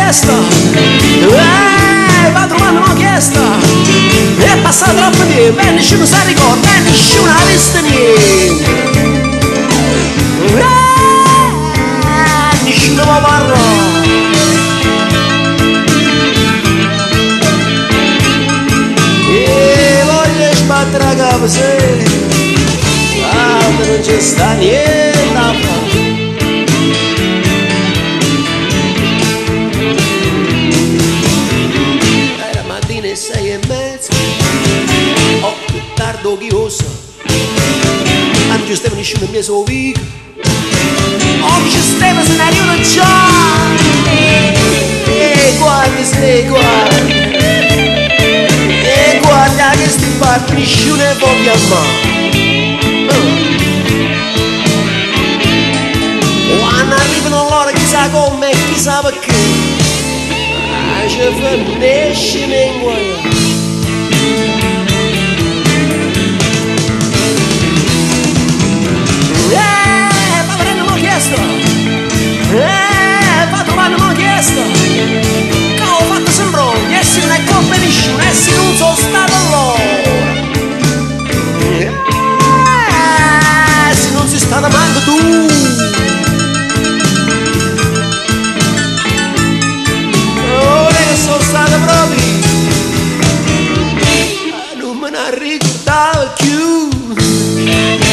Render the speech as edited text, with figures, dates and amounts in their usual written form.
chiesto, padrone mi ha chiesto, è passato troppo tempo e nessuno si ricorda e nessuno ha visto niente. Nessuno mi parla. E voglio sbattere la capo, se non c'è sta niente a fare. Era mattina e 6:30, oh, più tardo che io so, non ci stava nessuno in mia sua vita, oh, ci stava se ne arrivano già, e guarda, se guarda, e guarda che sti parte nessuno ne può chiamare. Quando arrivano loro chissà come e chissà perché, ci finisce in guaia. Padrone mi ha chiesto, padrone mi ha chiesto, che ho fatto sembrò di essere una colpa di nessuno, e se non sono stato loro, se non sei stata manco tu. Sono stato proprio, non me ne ricordavo più.